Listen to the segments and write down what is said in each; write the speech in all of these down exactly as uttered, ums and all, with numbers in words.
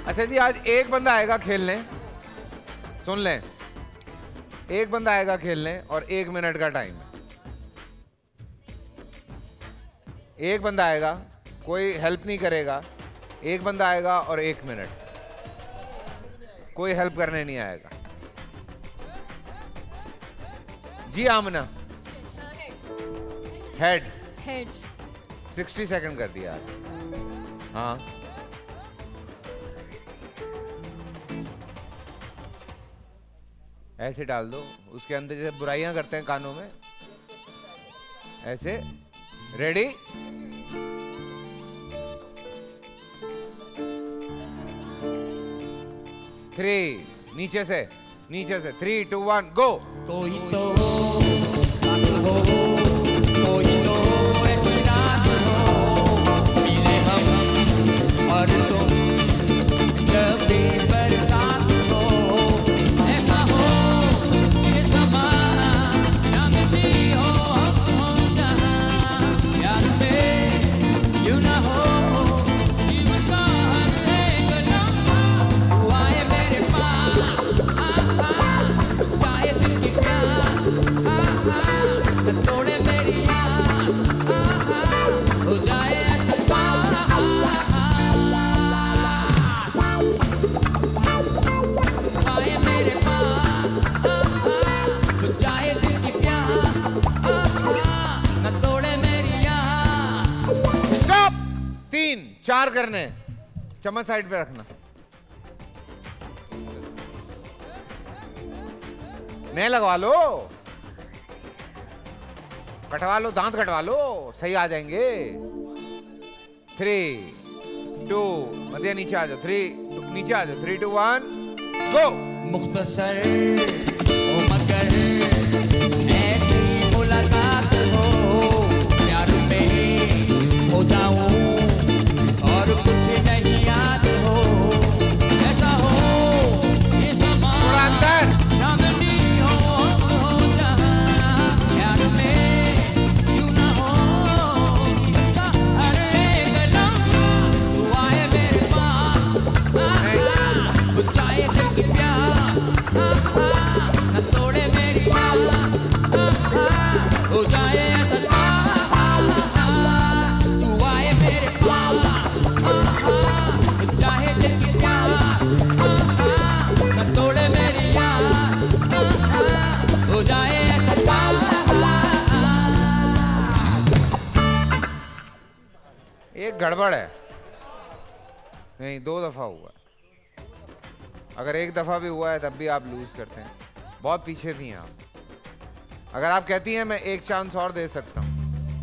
अच्छा जी, आज एक बंदा आएगा खेलने, सुन लें, एक बंदा आएगा खेलने और एक मिनट का टाइम है। एक बंदा आएगा, कोई हेल्प नहीं करेगा। एक बंदा आएगा और एक मिनट, कोई हेल्प करने नहीं आएगा। जी आमना, हेड हेड सिक्सटी सेकंड कर दिया आज। हाँ ऐसे डाल दो उसके अंदर, जैसे बुराइयां करते हैं कानों में, ऐसे। रेडी? थ्री, नीचे से, नीचे से, थ्री टू वन गो। कोई तो हो, हो, कोई तो हो, ऐसी रात हो, मिले हम और तुम जब भी बरसात हो, ऐसा हो ये समा, चांदनी हो हम हो जहां, प्यार में यूं ना हो जीवन का हर एक लम्हा, तू आए मेरे पास, चाहे दिल की प्यास, न तोड़े मेरी आस, हो जाए ऐसा आए मेरे पास, चाहे दिल की प्यास, न तोड़े मेरी आस। स्टॉप। तीन चार करने, चम्मच साइड पे रखना। मैं लगवा लो, कटवा लो, दांत कटवा लो, सही आ जाएंगे। थ्री टू, मध्य नीचे आ जाओ, थ्री नीचे आ जाओ, थ्री टू वन गो। मुख्तसर हो मगर ऐसी मुलाकात हो, प्यार में हो जाऊं और कुछ नहीं याद हो, ऐसा हो ये समा, थोड़ा अंदर। चांदनी हो हो जहां, प्यार में यूं ना हो जीवन का हर एक लम्हा, तू आए मेरे पास, बुझाए दिल की प्यास, न तोड़े मेरी आस, हो जाए ऐसा, तू आए मेरे पास, बुझाए दिल की प्यास, न तोड़े मेरी आस, हो जाए ऐसा। एक गड़बड़ है, नहीं दो दफा हुआ। अगर एक दफा भी हुआ है तब भी आप लूज करते हैं, बहुत पीछे थी आप। अगर आप कहती हैं मैं एक चांस और दे सकता हूं,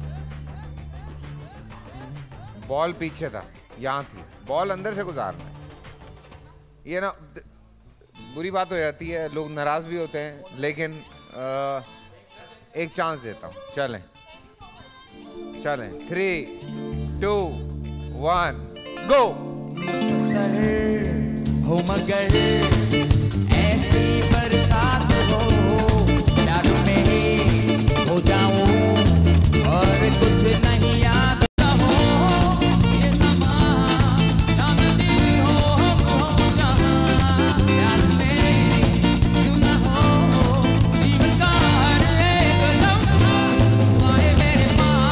बॉल पीछे था, यहां थी, बॉल अंदर से गुजारना है। ये ना बुरी बात हो जाती है, लोग नाराज भी होते हैं, लेकिन आ, एक चांस देता हूं। चलें चलें, थ्री टू वन गो। मुख्तसर हो मगर ऐसी बरसात हो, प्यार में हो जाऊं और कुछ नहीं याद ना हो, ये समा, चांदनी हो हो जहां, प्यार में यूं ना हो जीवन का हर एक लम्हा, तू आए मेरे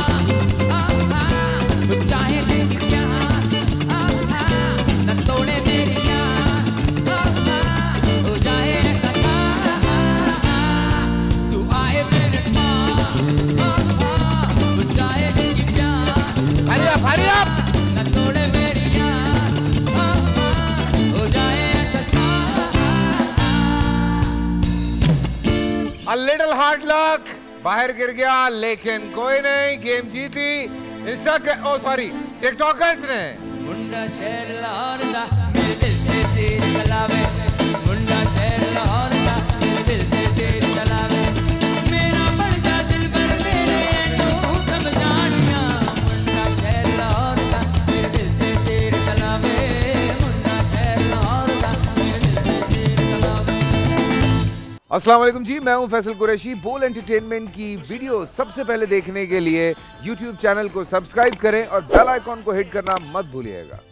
पास, चाहे दिल की प्यास, न तोड़े मेरी आस, हो जाए ऐसा, तू आए मेरे पास, बुझाए दिल की प्यास, हरी अप, हरी अप। न तोड़े मेरी आस, हो जाए ऐसा। A little hard luck, बाहर गिर गया, लेकिन कोई नहीं, गेम जीती इंस्टा के, ओ सॉरी टिकटॉकर्स ने। मुंडा शहर लाहौर दा, मेरे दिल से तेरी तलावे, मुंडा शहर लाहौर दा, मेरे दिल से तेरी तलावे, मेरा बढ़ जा दिल पर मेरे तू समझानिया, मुंडा शहर लाहौर दा, मेरे दिल से तेरी तलावे, मुंडा शहर लाहौर दा, मेरे दिल से तेरी तलावे। अस्सलाम वालेकुम जी, मैं हूं फैसल कुरैशी। बोल एंटरटेनमेंट की वीडियो सबसे पहले देखने के लिए यूट्यूब चैनल को सब्सक्राइब करें और बेल आइकॉन को हिट करना मत भूलिएगा।